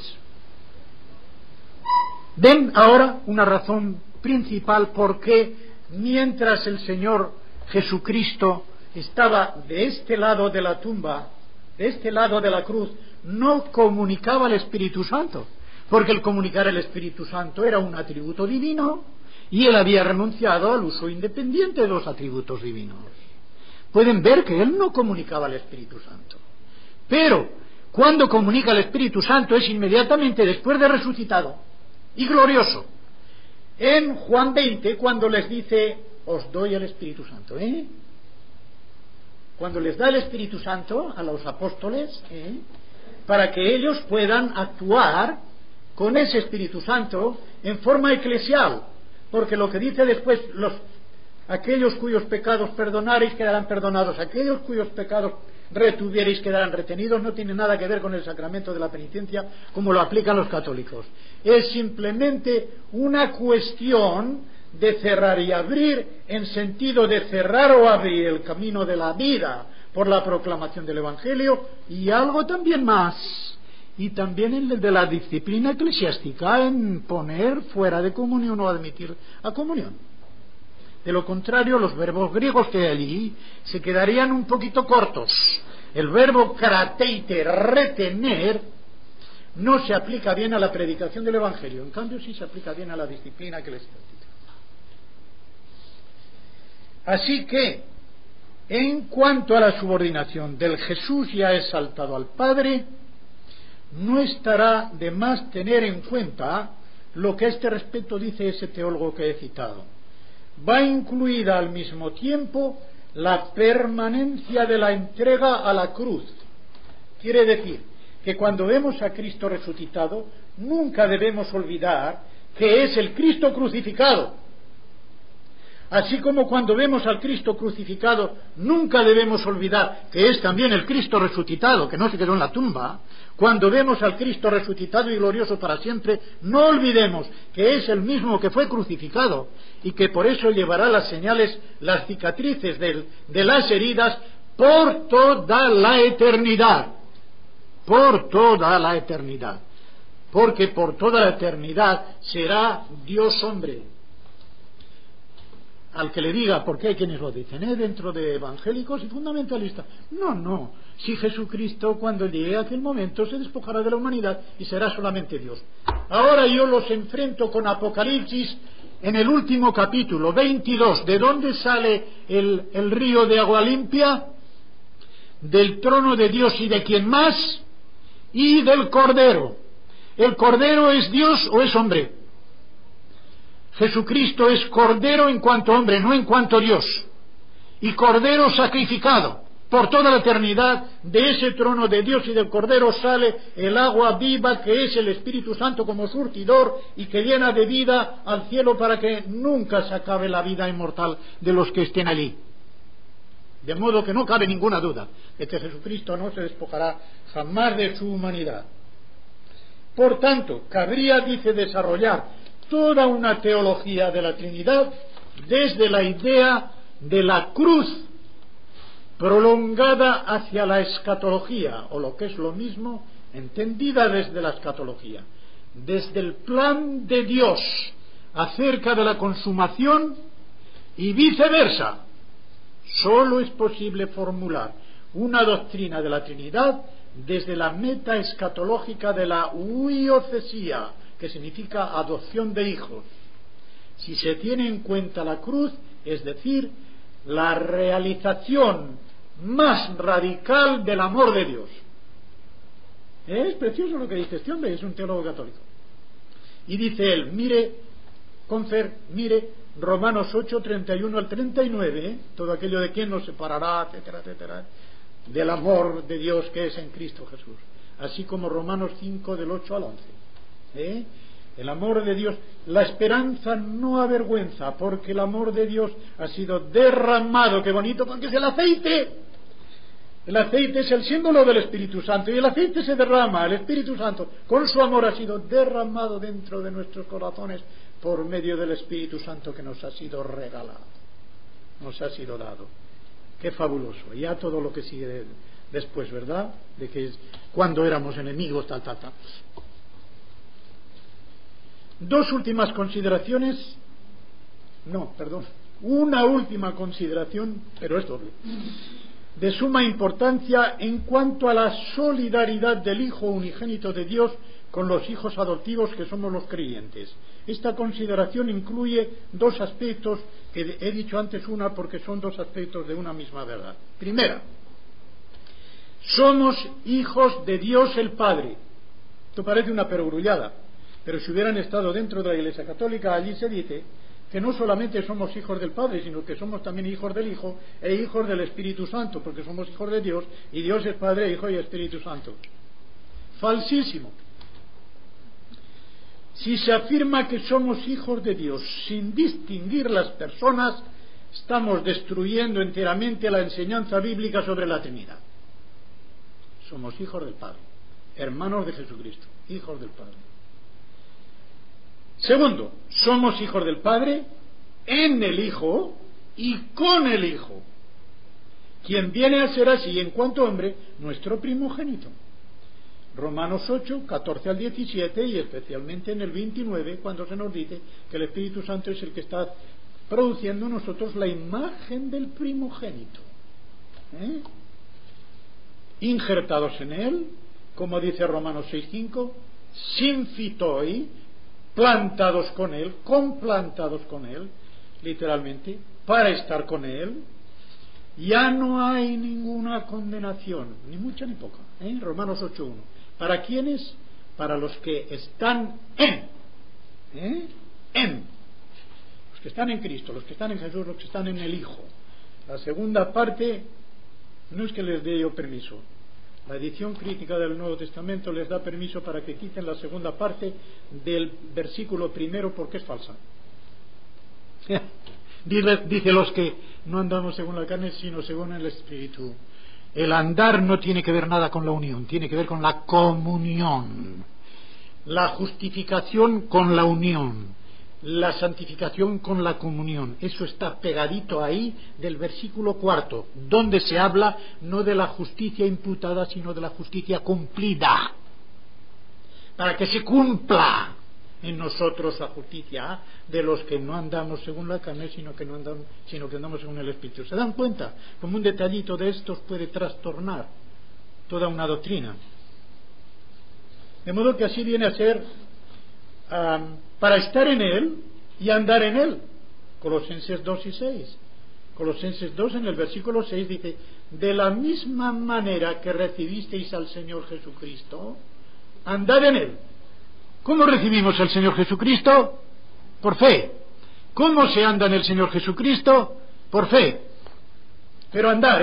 Ven ahora una razón principal por qué, mientras el Señor Jesucristo estaba de este lado de la tumba, de este lado de la cruz, no comunicaba el Espíritu Santo, porque el comunicar el Espíritu Santo era un atributo divino y él había renunciado al uso independiente de los atributos divinos. Pueden ver que él no comunicaba el Espíritu Santo, pero cuando comunica el Espíritu Santo es inmediatamente después de resucitado y glorioso. En Juan 20, cuando les dice: os doy el Espíritu Santo, cuando les da el Espíritu Santo a los apóstoles, para que ellos puedan actuar con ese Espíritu Santo en forma eclesial, porque lo que dice después: aquellos cuyos pecados perdonareis quedarán perdonados, aquellos cuyos pecados retuviereis quedarán retenidos, no tiene nada que ver con el sacramento de la penitencia como lo aplican los católicos. Es simplemente una cuestión de cerrar y abrir, en sentido de cerrar o abrir el camino de la vida por la proclamación del Evangelio, y algo también más, y también el de la disciplina eclesiástica en poner fuera de comunión o admitir a comunión. De lo contrario, los verbos griegos que hay allí se quedarían un poquito cortos. El verbo krateite, retener, no se aplica bien a la predicación del Evangelio, en cambio sí se aplica bien a la disciplina eclesiástica. Así que, en cuanto a la subordinación del Jesús ya exaltado al Padre, no estará de más tener en cuenta lo que a este respecto dice ese teólogo que he citado. Va incluida al mismo tiempo la permanencia de la entrega a la cruz. Quiere decir que cuando vemos a Cristo resucitado, nunca debemos olvidar que es el Cristo crucificado. Así como cuando vemos al Cristo crucificado, nunca debemos olvidar que es también el Cristo resucitado, que no se quedó en la tumba. Cuando vemos al Cristo resucitado y glorioso para siempre, no olvidemos que es el mismo que fue crucificado y que por eso llevará las señales, las cicatrices de las heridas por toda la eternidad. Por toda la eternidad. Porque por toda la eternidad será Dios hombre. Al que le diga, porque hay quienes lo dicen, dentro de evangélicos y fundamentalistas. No. Si Jesucristo, cuando llegue a aquel momento, se despojará de la humanidad y será solamente Dios. Ahora yo los enfrento con Apocalipsis en el último capítulo, 22. ¿De dónde sale el río de agua limpia? Del trono de Dios y de quién más, y del Cordero. ¿El Cordero es Dios o es hombre? Jesucristo es Cordero en cuanto hombre, no en cuanto Dios. Y Cordero sacrificado. Por toda la eternidad, de ese trono de Dios y del Cordero sale el agua viva que es el Espíritu Santo como surtidor y que llena de vida al cielo para que nunca se acabe la vida inmortal de los que estén allí. De modo que no cabe ninguna duda de que Jesucristo no se despojará jamás de su humanidad. Por tanto, cabría, dice, desarrollar toda una teología de la Trinidad desde la idea de la cruz prolongada hacia la escatología, o lo que es lo mismo, entendida desde la escatología, desde el plan de Dios acerca de la consumación y viceversa. Solo es posible formular una doctrina de la Trinidad desde la meta escatológica de la huiocesía, que significa adopción de hijos, si se tiene en cuenta la cruz, es decir, la realización más radical del amor de Dios. Es precioso lo que dice este hombre, es un teólogo católico. Y dice él, mire Romanos 8, 31 al 39, todo aquello de quién nos separará, etcétera, etcétera, del amor de Dios que es en Cristo Jesús. Así como Romanos 5, del 8 al 11. El amor de Dios, la esperanza no avergüenza, porque el amor de Dios ha sido derramado. Qué bonito, porque es el aceite. El aceite es el símbolo del Espíritu Santo y el aceite se derrama. El Espíritu Santo con su amor ha sido derramado dentro de nuestros corazones por medio del Espíritu Santo que nos ha sido regalado, nos ha sido dado. Qué fabuloso. Ya todo lo que sigue después, ¿verdad? De que cuando éramos enemigos, tal. Dos últimas consideraciones. Una última consideración, pero es doble, de suma importancia en cuanto a la solidaridad del Hijo unigénito de Dios con los hijos adoptivos que somos los creyentes. Esta consideración incluye dos aspectos que he dicho antes, una porque son dos aspectos de una misma verdad. Primera, somos hijos de Dios el Padre. Esto parece una perogrullada, pero si hubieran estado dentro de la Iglesia Católica, allí se dice que no solamente somos hijos del Padre, sino que somos también hijos del Hijo e hijos del Espíritu Santo, porque somos hijos de Dios, y Dios es Padre, Hijo y Espíritu Santo. Falsísimo. Si se afirma que somos hijos de Dios sin distinguir las personas, estamos destruyendo enteramente la enseñanza bíblica sobre la Trinidad. Somos hijos del Padre, hermanos de Jesucristo, hijos del Padre. Segundo, somos hijos del Padre en el Hijo y con el Hijo, quien viene a ser así en cuanto hombre nuestro primogénito. Romanos 8, 14 al 17 y especialmente en el 29, cuando se nos dice que el Espíritu Santo es el que está produciendo en nosotros la imagen del primogénito, injertados en él, como dice Romanos 6:5, sinfitoi, plantados con él, complantados con él, literalmente, para estar con él. Ya no hay ninguna condenación, ni mucha ni poca, Romanos 8:1. ¿Para quiénes? Para los que están En. Los que están en Cristo, los que están en Jesús, los que están en el Hijo. La segunda parte, no es que les dé yo permiso. La edición crítica del Nuevo Testamento les da permiso para que quiten la segunda parte del versículo primero porque es falsa. Dice los que no andamos según la carne sino según el Espíritu. El andar no tiene que ver nada con la unión, tiene que ver con la comunión. La justificación con la unión, la santificación con la comunión. Eso está pegadito ahí del versículo 4, donde se habla no de la justicia imputada sino de la justicia cumplida, para que se cumpla en nosotros la justicia de los que no andamos según la carne sino que andamos según el Espíritu. ¿Se dan cuenta? Como un detallito de estos puede trastornar toda una doctrina. De modo que así viene a ser para estar en Él y andar en Él. Colosenses 2 y 6. Colosenses 2 en el versículo 6 dice: de la misma manera que recibisteis al Señor Jesucristo, andad en Él. ¿Cómo recibimos al Señor Jesucristo? Por fe. ¿Cómo se anda en el Señor Jesucristo? Por fe. Pero andar,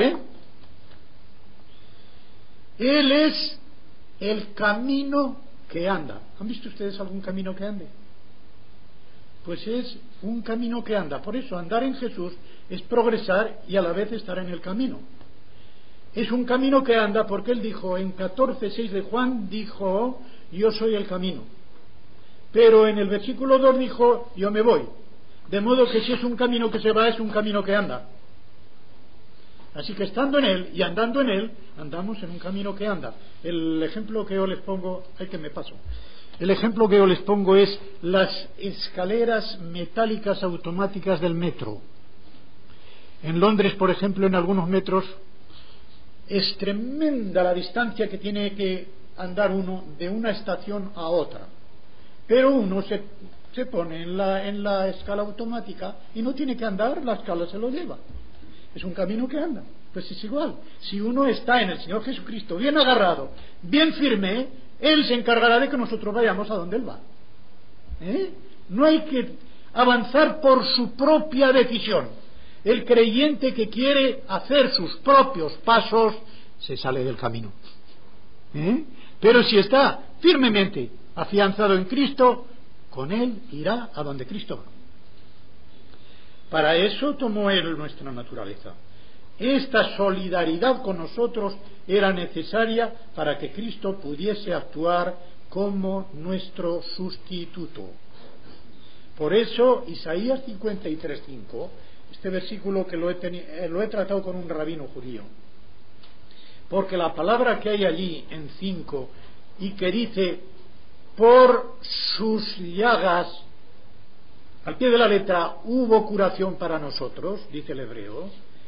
Él es el camino que anda. ¿Han visto ustedes algún camino que ande? Pues es un camino que anda. Por eso andar en Jesús es progresar y a la vez estar en el camino. Es un camino que anda porque Él dijo en 14:6 de Juan, dijo: yo soy el camino. Pero en el versículo 2 dijo: yo me voy. De modo que si es un camino que se va, es un camino que anda. Así que estando en Él y andando en Él, andamos en un camino que anda. El ejemplo que yo les pongo, el ejemplo que yo les pongo es las escaleras metálicas automáticas del metro. En Londres, por ejemplo, en algunos metros es tremenda la distancia que tiene que andar uno de una estación a otra. Pero uno se pone en la escala automática y no tiene que andar, la escala se lo lleva. Es un camino que anda. Pues es igual. Si uno está en el Señor Jesucristo bien agarrado, bien firme, Él se encargará de que nosotros vayamos a donde Él va. No hay que avanzar por su propia decisión. El creyente que quiere hacer sus propios pasos se sale del camino. Pero si está firmemente afianzado en Cristo, con Él irá a donde Cristo va. Para eso tomó Él nuestra naturaleza. Esta solidaridad con nosotros era necesaria para que Cristo pudiese actuar como nuestro sustituto. Por eso Isaías 53:5, este versículo que lo he tratado con un rabino judío, porque la palabra que hay allí en 5 y que dice: por sus llagas, al pie de la letra, hubo curación para nosotros, dice el hebreo.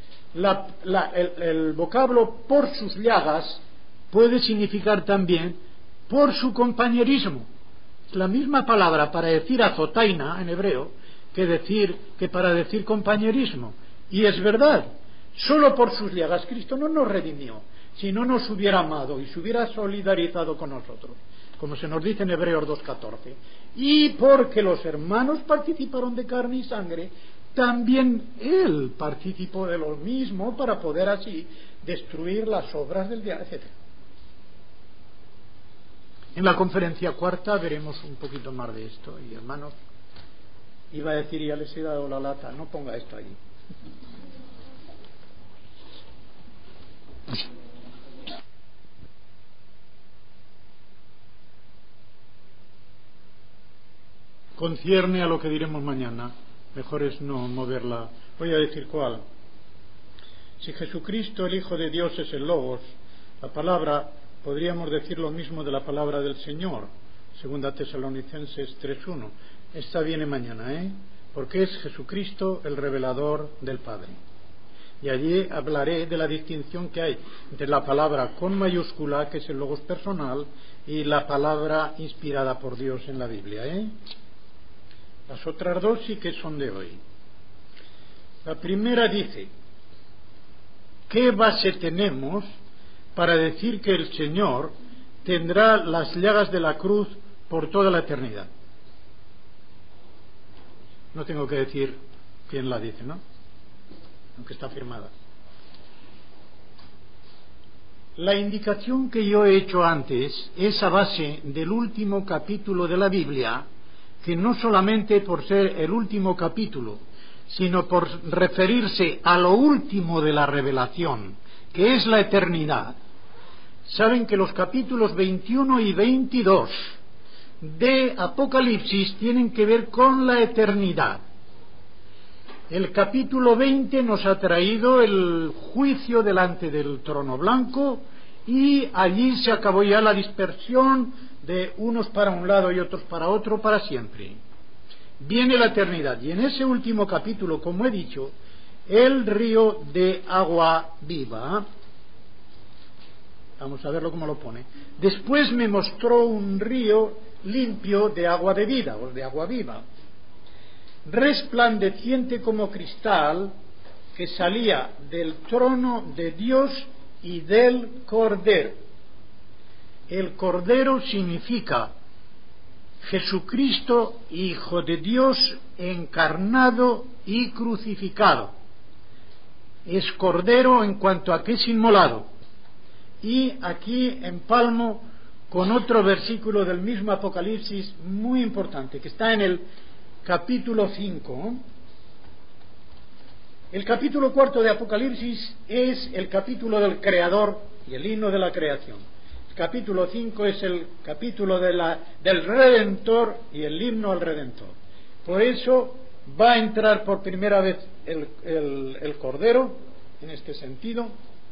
El vocablo por sus llagas puede significar también por su compañerismo. Es la misma palabra para decir azotaina en hebreo que para decir compañerismo. Y es verdad, solo por sus llagas Cristo no nos redimió, si no nos hubiera amado y se hubiera solidarizado con nosotros, como se nos dice en Hebreos 2:14. Y porque los hermanos participaron de carne y sangre, también Él participó de lo mismo para poder así destruir las obras del diablo, etc. En la conferencia cuarta veremos un poquito más de esto. Y hermanos, iba a decir, ya les he dado la lata, no ponga esto allí. Concierne a lo que diremos mañana. Mejor es no moverla. Voy a decir cuál. Si Jesucristo, el Hijo de Dios, es el Logos, la palabra, podríamos decir lo mismo de la palabra del Señor. 2 Tesalonicenses 3:1. Esta viene mañana, porque es Jesucristo el revelador del Padre. Y allí hablaré de la distinción que hay entre la palabra con mayúscula, que es el Logos personal, y la palabra inspirada por Dios en la Biblia, Las otras dos sí que son de hoy. La primera dice: ¿qué base tenemos para decir que el Señor tendrá las llagas de la cruz por toda la eternidad? No tengo que decir quién la dice, ¿no? Aunque está firmada. La indicación que yo he hecho antes es a base del último capítulo de la Biblia, que no solamente por ser el último capítulo, sino por referirse a lo último de la revelación, que es la eternidad. Saben que los capítulos 21 y 22 de Apocalipsis tienen que ver con la eternidad. El capítulo 20 nos ha traído el juicio delante del trono blanco, y allí se acabó ya la dispersión de unos para un lado y otros para otro para siempre. Viene la eternidad, y en ese último capítulo, como he dicho, el río de agua viva. Vamos a verlo como lo pone. Después me mostró un río limpio de agua de vida, o de agua viva, resplandeciente como cristal, que salía del trono de Dios y del Cordero. El Cordero significa Jesucristo, Hijo de Dios, encarnado y crucificado. Es Cordero en cuanto a que es inmolado. Y aquí empalmo con otro versículo del mismo Apocalipsis muy importante, que está en el capítulo 5. El capítulo 4 de Apocalipsis es el capítulo del Creador y el himno de la creación. El capítulo 5 es el capítulo del Redentor y el himno al Redentor. Por eso va a entrar por primera vez el Cordero en este sentido.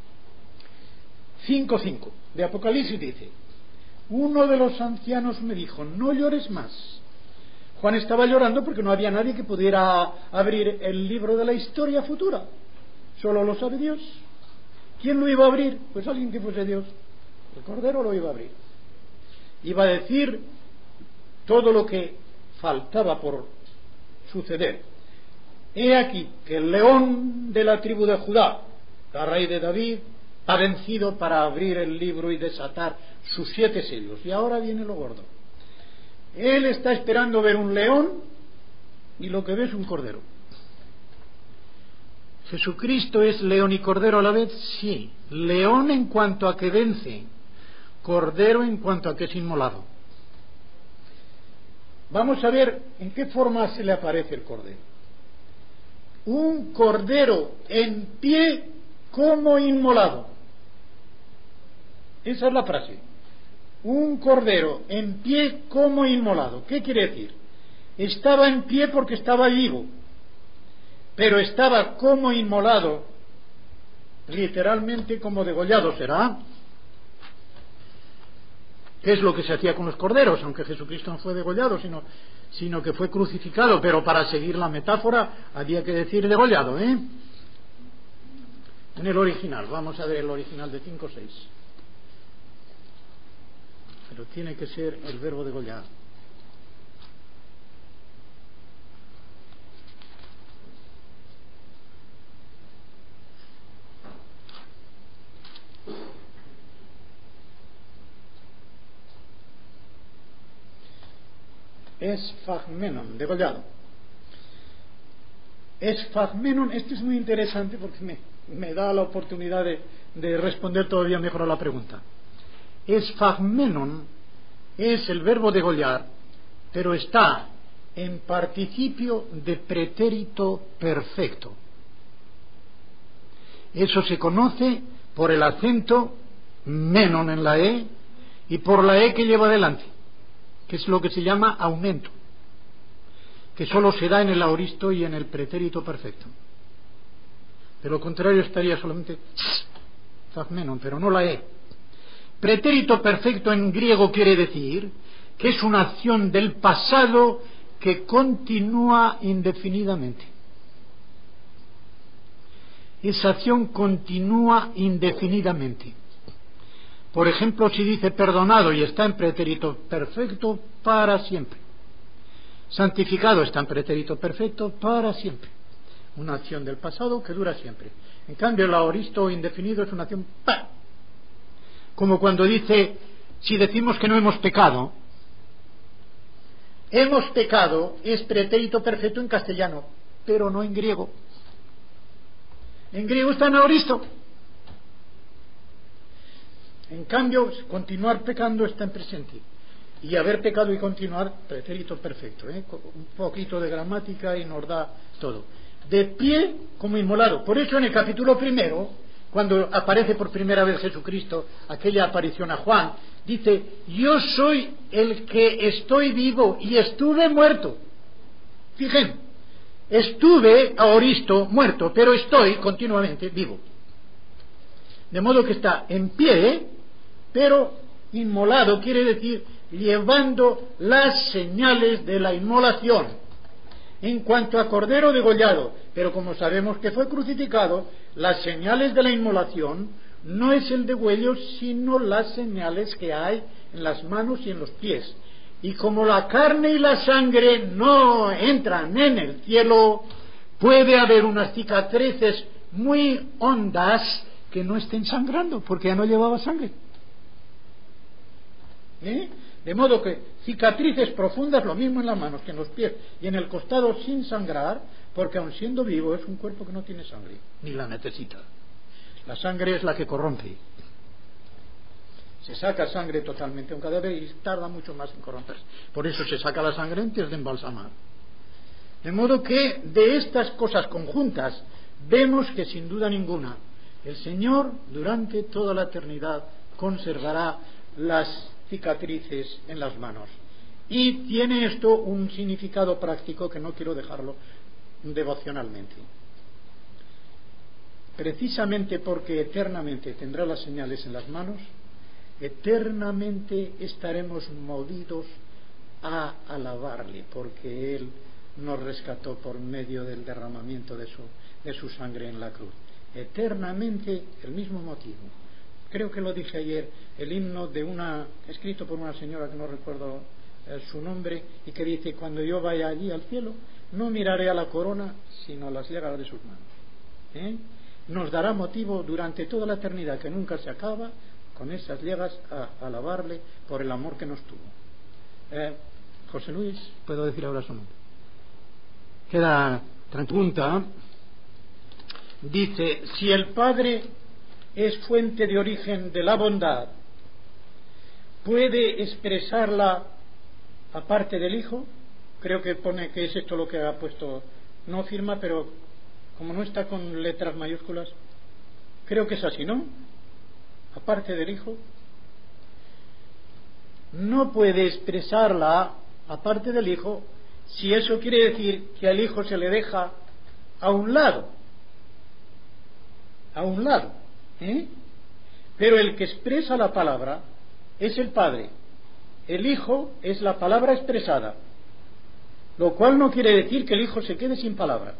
5:5 de Apocalipsis dice: uno de los ancianos me dijo, no llores más. Juan estaba llorando porque no había nadie que pudiera abrir el libro de la historia futura. Solo lo sabe Dios. ¿Quién lo iba a abrir? Pues alguien que fuese Dios. El Cordero lo iba a abrir. Iba a decir todo lo que faltaba por suceder. He aquí que el león de la tribu de Judá, la raíz de David, ha vencido para abrir el libro y desatar sus 7 sellos. Y ahora viene lo gordo. Él está esperando ver un león, y lo que ve es un cordero. ¿Jesucristo es león y cordero a la vez? Sí. León en cuanto a que vence, cordero en cuanto a que es inmolado. Vamos a ver en qué forma se le aparece el cordero. Un cordero en pie como inmolado. Esa es la frase. Un cordero en pie como inmolado. ¿Qué quiere decir? Estaba en pie porque estaba vivo, pero estaba como inmolado, literalmente como degollado, ¿será? ¿Qué es lo que se hacía con los corderos? Aunque Jesucristo no fue degollado, sino que fue crucificado, pero para seguir la metáfora había que decir degollado, ¿eh? En el original, vamos a ver el original de 5:6. Pero tiene que ser el verbo degollar. Esphagmenon, degollado. Esphagmenon, esto es muy interesante porque me da la oportunidad de responder todavía mejor a la pregunta. Esphagmenon es el verbo degollar, pero está en participio de pretérito perfecto. Eso se conoce por el acento menon en la E y por la E que lleva adelante, que es lo que se llama aumento, que solo se da en el aoristo y en el pretérito perfecto. De lo contrario estaría solamente esphagmenon, pero no la E. Pretérito perfecto en griego quiere decir que es una acción del pasado que continúa indefinidamente. Esa acción continúa indefinidamente. Por ejemplo, si dice perdonado y está en pretérito perfecto, para siempre. Santificado está en pretérito perfecto, para siempre. Una acción del pasado que dura siempre. En cambio, el aoristo indefinido es una acción ¡pa! Como cuando dice, si decimos que no hemos pecado, hemos pecado es pretérito perfecto en castellano, pero no en griego. En griego está en aoristo. En cambio, continuar pecando está en presente. Y haber pecado y continuar, pretérito perfecto, un poquito de gramática y nos da todo. De pie como inmolado. Por eso en el capítulo 1, cuando aparece por primera vez Jesucristo, aquella aparición a Juan, dice: yo soy el que estoy vivo y estuve muerto. Fíjense, estuve aoristo muerto, pero estoy continuamente vivo. De modo que está en pie, pero inmolado, quiere decir llevando las señales de la inmolación. En cuanto a cordero degollado, pero como sabemos que fue crucificado, las señales de la inmolación no es el degüello, sino las señales que hay en las manos y en los pies. Y como la carne y la sangre no entran en el cielo, puede haber unas cicatrices muy hondas que no estén sangrando, porque ya no llevaba sangre. De modo que cicatrices profundas, lo mismo en las manos que en los pies y en el costado, sin sangrar, porque aun siendo vivo es un cuerpo que no tiene sangre, ni la necesita. La sangre es la que corrompe. Se saca sangre totalmente a un cadáver y tarda mucho más en corromperse. Por eso se saca la sangre antes de embalsamar. De modo que de estas cosas conjuntas vemos que sin duda ninguna el Señor durante toda la eternidad conservará las cicatrices en las manos. Y tiene esto un significado práctico que no quiero dejarlo devocionalmente. Precisamente porque eternamente tendrá las señales en las manos, eternamente estaremos movidos a alabarle, porque Él nos rescató por medio del derramamiento de su sangre en la cruz. Eternamente el mismo motivo. Creo que lo dije ayer, el himno escrito por una señora que no recuerdo su nombre, y que dice: cuando yo vaya allí al cielo, no miraré a la corona, sino a las llagas de sus manos. Nos dará motivo durante toda la eternidad, que nunca se acaba, con esas llagas a alabarle por el amor que nos tuvo. José Luis, puedo decir ahora su nombre. Queda pregunta. Dice: si el Padre es fuente de origen de la bondad, ¿puede expresarla aparte del Hijo? Creo que pone que es esto lo que ha puesto, no firma, pero como no está con letras mayúsculas, creo que es así, ¿no? Aparte del Hijo, no puede expresarla aparte del Hijo, si eso quiere decir que al Hijo se le deja a un lado, pero el que expresa la palabra es el Padre. El Hijo es la palabra expresada, lo cual no quiere decir que el Hijo se quede sin palabra.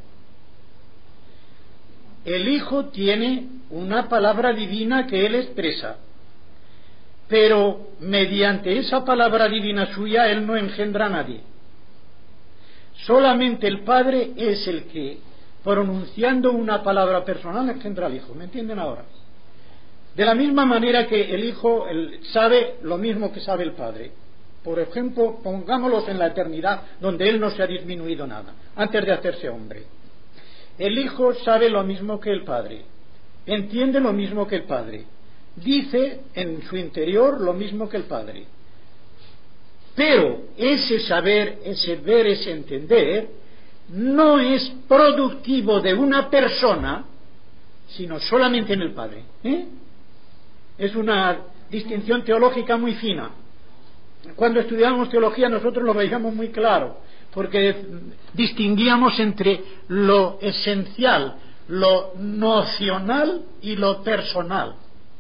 El Hijo tiene una palabra divina que Él expresa, pero mediante esa palabra divina suya Él no engendra a nadie. Solamente el Padre es el que, pronunciando una palabra personal, engendra al Hijo. ¿Me entienden ahora? De la misma manera que el Hijo sabe lo mismo que sabe el Padre. Por ejemplo, pongámoslos en la eternidad, donde Él no se ha disminuido nada, antes de hacerse hombre. El Hijo sabe lo mismo que el Padre, entiende lo mismo que el Padre, dice en su interior lo mismo que el Padre. Pero ese saber, ese ver, ese entender, no es productivo de una persona, sino solamente en el Padre. Es una distinción teológica muy fina. Cuando estudiábamos teología nosotros lo veíamos muy claro, porque distinguíamos entre lo esencial, lo nocional y lo personal.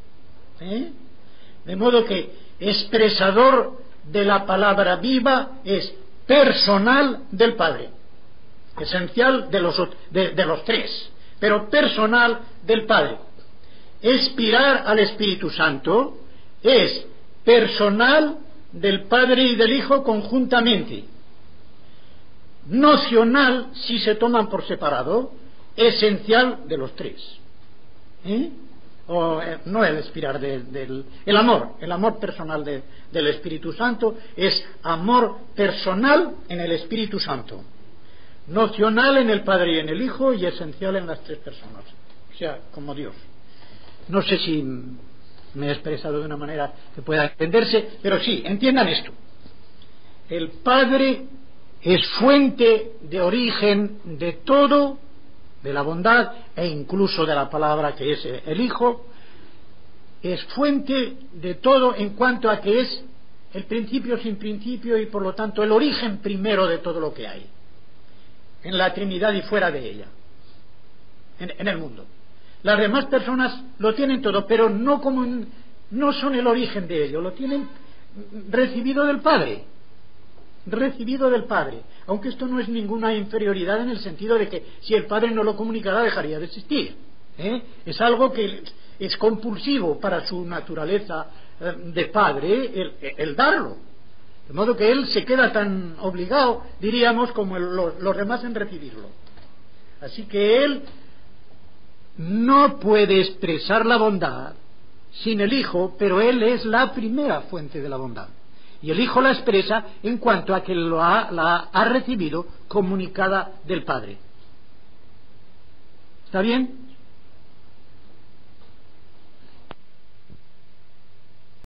De modo que expresador de la palabra viva es personal del Padre, esencial de los tres, pero personal del Padre. Expirar al Espíritu Santo es personal del Padre y del Hijo conjuntamente, nocional si se toman por separado, esencial de los tres. o no el expirar el amor personal del Espíritu Santo es amor personal en el Espíritu Santo, nocional en el Padre y en el Hijo y esencial en las tres personas, o sea, como Dios. No sé si me he expresado de una manera que pueda entenderse, pero sí, entiendan esto. El Padre es fuente de origen de todo, de la bondad e incluso de la palabra que es el Hijo. Es fuente de todo en cuanto a que es el principio sin principio y por lo tanto el origen primero de todo lo que hay en la Trinidad y fuera de ella, en el mundo. Las demás personas lo tienen todo, pero no son el origen de ello, lo tienen recibido del Padre, aunque esto no es ninguna inferioridad en el sentido de que si el Padre no lo comunicara dejaría de existir, es algo que es compulsivo para su naturaleza de Padre el darlo, de modo que él se queda tan obligado, diríamos, como los demás en recibirlo. Así que él no puede expresar la bondad sin el Hijo, pero él es la primera fuente de la bondad. Y el Hijo la expresa en cuanto a que la ha recibido comunicada del Padre. ¿Está bien?